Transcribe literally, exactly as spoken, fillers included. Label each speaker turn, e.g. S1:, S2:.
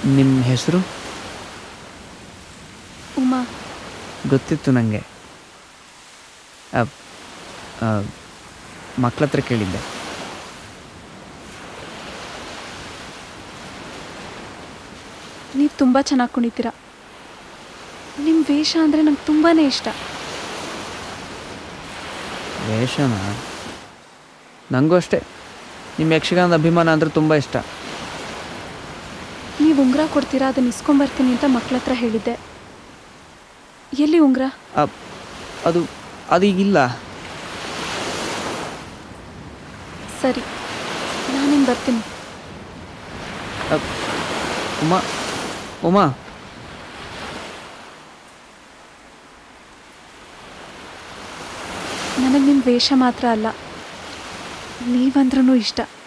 S1: ನಿಮ್ಮ ಹೆಸರು?
S2: ಉಮಾ.
S1: ಗೊತ್ತಿತ್ತು ನನಗೆ. ಮಕ್ಕಳ ಹತ್ರ ಕೇಳಿದ್ದೆ.
S2: ನೀವು ತುಂಬ ಚೆನ್ನಾಗಿ ಕುಣಿತೀರ. ನಿಮ್ಮ ವೇಷ ಅಂದರೆ ನಂಗೆ ತುಂಬಾ ಇಷ್ಟ.
S1: ವೇಷನ? ನನಗೂ ಅಷ್ಟೇ. ನಿಮ್ಮ ಯಕ್ಷಗಾನದ ಅಭಿಮಾನ ಅಂದರೆ ತುಂಬ ಇಷ್ಟ.
S2: ನೀವು ಉಂಗುರ ಕೊಡ್ತೀರಾ, ಅದನ್ನ ಇಸ್ಕೊಂಬರ್ತೀನಿ ಅಂತ ಮಕ್ಕಳ ಹತ್ರ ಹೇಳಿದ್ದೆ. ಎಲ್ಲಿ ಉಂಗುರ?
S1: ಅದು ಅದೀಗಿಲ್ಲ.
S2: ಸರಿ, ನಾನಿನ್ನು ಬರ್ತೀನಿ.
S1: ಉಮಾ ಉಮಾ
S2: ನನಗೆ ನಿಮ್ಮ ವೇಷ ಮಾತ್ರ ಅಲ್ಲ, ನೀವಂದ್ರೂ ಇಷ್ಟ.